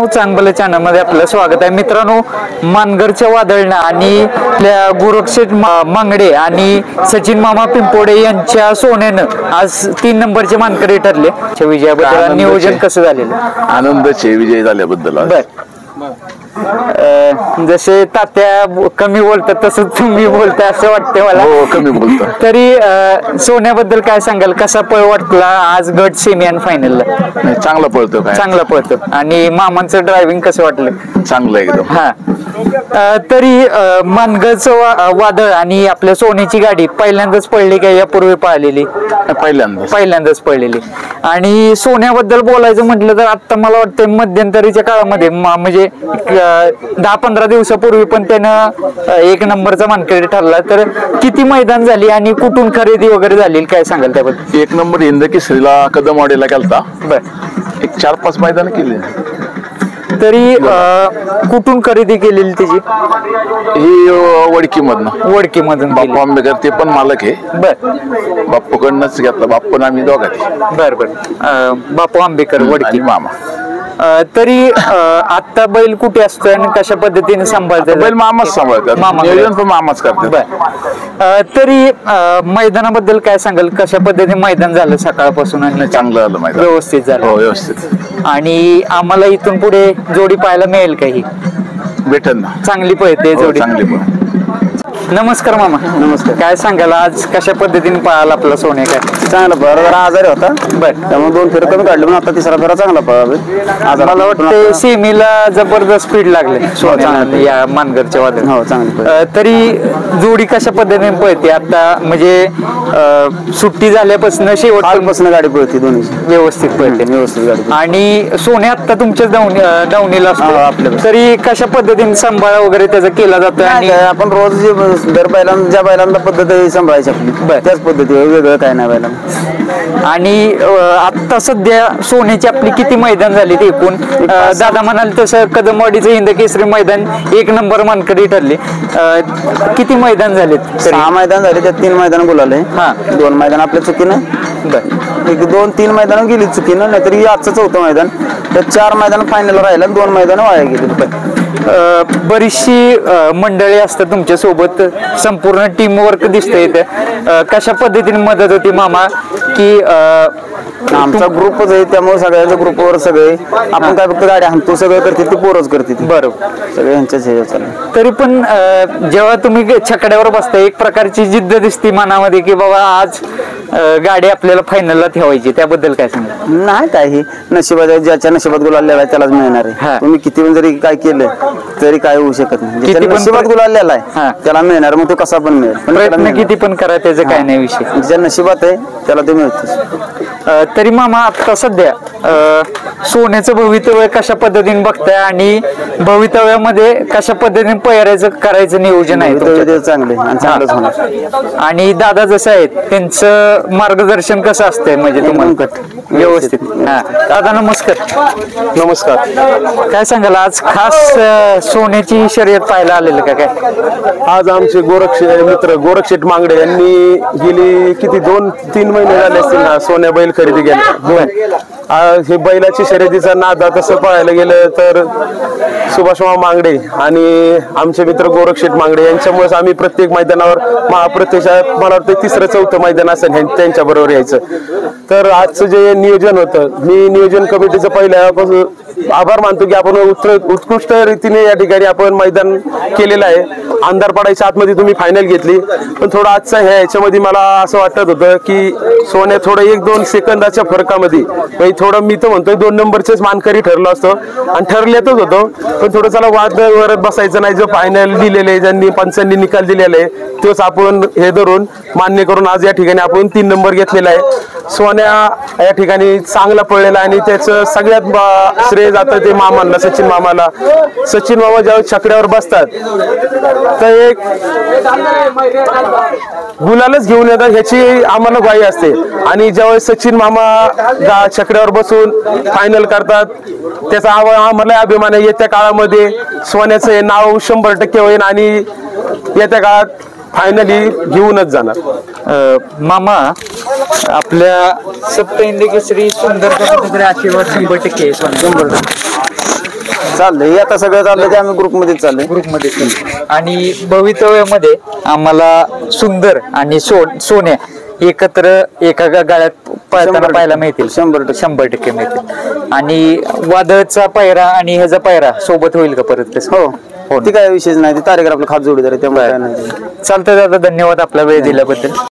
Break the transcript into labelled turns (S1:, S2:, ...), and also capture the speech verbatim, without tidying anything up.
S1: मित्रांनो, चांगलं चॅनल मध्ये आपलं स्वागत आहे. मित्रांनो, मानगरच्या वादळना आणि आपल्या गोरक्षेठ मांगडे आणि सचिन मामा पिंपोडे यांच्या सोन्यानं आज तीन नंबरचे मानकरी ठरले. विजयाबद्दल नियोजन कसं झालेलं?
S2: आनंदाचे विजय झाल्याबद्दल.
S1: जसे तात्या कमी बोलतात तसं तुम्ही बोलताय असं वाटतंय मला.
S2: हो, कमी बोलतो.
S1: तरी सोन्याबद्दल काय सांगाल? कसा पळ वाटला आज गट सेमी आणि फायनलला?
S2: चांगला पळतो.
S1: चांगला पळतो. आणि मामांचं ड्रायव्हिंग कसं वाटलं?
S2: चांगलं एकदम.
S1: हा, तरी मानगरचं वादळ आणि आपल्या सोन्याची गाडी पहिल्यांदाच पडली का यापूर्वी पाहिलेली?
S2: पहिल्यांदाच
S1: पहिल्यांदाच पडलेली. आणि सोन्याबद्दल बोलायचं म्हटलं तर आता मला वाटतं मध्यंतरीच्या काळामध्ये म्हणजे दहा पंधरा दिवसापूर्वी पण त्यानं एक नंबरचा मानकरी ठरला. तर किती मैदान झाली आणि कुठून खरेदी वगैरे झाली, काय सांगाल त्याबद्दल?
S2: एक नंबर हिंद केसरीला कदमवाडीला गेलता.
S1: बर,
S2: एक चार पाच मैदान केले.
S1: तरी कुठून खरेदी केलेली त्याची?
S2: ही वडकी मधनं.
S1: वडकी मधून.
S2: बाप्पू आंबेकर ते पण मालक आहे.
S1: बर,
S2: बाप्पूकडनंच घेतला. बाप्पू आम्ही दोघांनी.
S1: बर बर. बाप्पू आंबेकर वडकी
S2: मामा.
S1: तरी आता बैल कुठे असतोय आणि कशा पद्धतीने सांभाळतात?
S2: बैल मामाच सांभाळतात. नियोजन पण मामाच करतात.
S1: तरी मैदानाबद्दल काय सांगाल? कशा पद्धतीने मैदान झालं सकाळपासून? आणि
S2: चांगलं झालं मैदान.
S1: व्यवस्थित झालं?
S2: हो, व्यवस्थित.
S1: आणि आम्हाला इथून पुढे जोडी पाहायला मिळेल काही?
S2: भेटेल ना.
S1: चांगली पळते जोडी.
S2: चांगली पळ.
S1: नमस्कार मामा. नमस्कार. काय सांगाल आज कशा पद्धतीने पळाला आपला सोन्या? काय चांगला पळा. जरा आजारी होता, बर, त्यामुळे दोन फेर कमी काढले, पण आता तिसरा फेरा चांगला पळा. मला वाटतं सेमीला जबरदस्त स्पीड लागले सोन्या या मानगरच्या वादळ. हो, चांगली. तरी जोडी कशा पद्धतीने पळते आता? म्हणजे सुट्टी झाल्यापासून शेवटपासून गाडी पळते, दोन्ही व्यवस्थित पळते. व्यवस्थित गाडी. आणि सोन्या आता तुमच्याच दावणी दावणीला असतो आपल्या. तरी कशा पद्धतीने सांभाळ वगैरे त्याचा केला जातो? आणि आपण रोज दर बैलांना ज्या बैलांना पद्धत सांभाळायची आपली, त्याच पद्धती, वेगळं काय नाही बैलांना. आणि आता सध्या सोन्याची आपली किती मैदान झाली ते एकूण? दादा म्हणाल तसं कदमवाडीचं हिंद केसरी मैदान एक नंबर मानकरी ठरले. किती मैदान झाले?
S3: सहा मैदान झाले, त्यात तीन मैदान बोलावले. हा, दोन मैदान आपल्या चुकीनं. बर, एक दोन तीन मैदान गेली चुकीनं, नाहीतरी आजचं चौथं मैदान. त्यात चार मैदान फायनल राहिला, दोन मैदान वाया गेली.
S1: बरीचशी मंडळी असतात तुमच्या सोबत, संपूर्ण टीम वर्क दिसतंय इथे. कशा पद्धतीने मदत होती मामा? की
S3: आमचा ग्रुपच आहे, त्यामुळे सगळ्यांच्या ग्रुपवर सगळे आपण काय फक्त गाडी आणतो, सगळं करते ती पोरच करते.
S1: बरोबर,
S3: सगळ्यांच्याच हे चालू.
S1: तरी पण जेव्हा तुम्ही छकड्यावर बसता एक प्रकारची जिद्द दिसते मनामध्ये की बाबा आज गाडी आपल्याला फायनलला ठेवायची, त्याबद्दल काय सांगा?
S3: नाही, काही नशिबात, ज्याच्या नशिबात गुलाल लिहिलाय त्यालाच मिळणार आहे. तुम्ही किती पण जरी काय केलं तरी काय होऊ शकत नाही. ज्याच्या नशिबात गुलाल लिहिलाय त्याला मिळणार, मग तो कसा पण मिळेल.
S1: प्रयत्न किती पण करा, त्याचं काय नाही विषय.
S3: ज्या नशिबात आहे त्याला ते मिळतं.
S1: तरी मामा आता सध्या सोन्याचं भवितव्य कशा पद्धतीने बघताय आणि भवितव्यामध्ये कशा पद्धतीने पैरायचं करायचं नियोजन आहे?
S3: चांगले आणि चांगलंच होणार.
S1: आणि दादा जसं आहेत त्यांचं मार्गदर्शन कसं असतंय म्हणजे तुम्हाला? व्यवस्थित. हा दादा नमस्कार.
S4: नमस्कार.
S1: काय सांगाल आज खास सोन्याची शर्यत पाहायला आलेलं का काय?
S4: आज आमचे गोरक्षे मित्र गोरक्षेठ मांगडे यांनी गेली किती दोन तीन महिने झाले असतील ना सोन्या बैल खरेदी केली. हे बैलाची शर्यतीचा नाद तसं पाहायला गेलं तर सुभाषमामा मांगडे आणि आमचे मित्र गोरक्षेठ मांगडे यांच्यामुळेच आम्ही प्रत्येक मैदानावर महाप्रत्यक्षात मला वाटतं तिसरं चौथं मैदान असेल त्यांच्या बरोबर यायचं. तर आजचं जे नियोजन होतं, मी नियोजन कमिटीचं पहिल्यापासून आभार मानतो की आपण उत्कृष्ट रीतीने या ठिकाणी आपण मैदान केलेलं आहे. अंधार पडायच्या आतमध्ये तुम्ही फायनल घेतली, पण थोडं आजचं ह्या ह्याच्यामध्ये मला असं वाटत होतं की सोन्या थोडं एक दोन सेकंदाच्या फरकामध्ये थोडं मी तर म्हणतोय दोन नंबरचेच मानकरी ठरलो असतो आणि ठरल्यातच होतो. पण थोडं चला वाद वरत बसायचं नाही. जो फायनल दिलेले ज्यांनी पंचांनी निकाल दिलेला आहे तोच आपण हे धरून मान्य करून आज या ठिकाणी आपण तीन नंबर घेतलेला आहे. सोन्या या ठिकाणी चांगला पडलेला आणि त्याचं सगळ्यात श्रेय जातं ते मामांना, सचिन मामाला. सचिन मामा ज्यावेळेस छकड्यावर बसतात तर एक गुलालच घेऊन येतात ह्याची आम्हाला ग्वाही असते. आणि ज्यावेळेस सचिन मामा छकड्यावर बसून फायनल करतात त्याचा आम्हाला अभिमान आहे. येत्या काळामध्ये सोन्याचं हे नाव शंभर टक्के होईल आणि येत्या काळात फायनली घेऊनच जाणार.
S1: मामा आपल्या सप्त हिंद केसरी सुंदर आशीर्वाद शंभर टक्के शंभर टक्के
S3: चाललंय हे आता सगळं चाललंय ते आम्ही ग्रुपमध्येच चाललंय
S1: ग्रुपमध्ये आणि भवितव्यामध्ये आम्हाला सुंदर आणि सो सोन्या एकत्र एका गा- गाड्यात पळताना पाहायला मिळतील.
S3: शंभर टक्के.
S1: शंभर टक्के मिळतील. आणि वादळचा पायरा आणि ह्याचा पायरा सोबत होईल का परत कसं?
S3: हो
S1: हो
S3: ती काय विषयच नाही ती तारेकर आपलं खात जोडीदार आहे त्यामुळे काय नाही
S1: चालतं दादा, धन्यवाद आपला वेळ दिल्याबद्दल.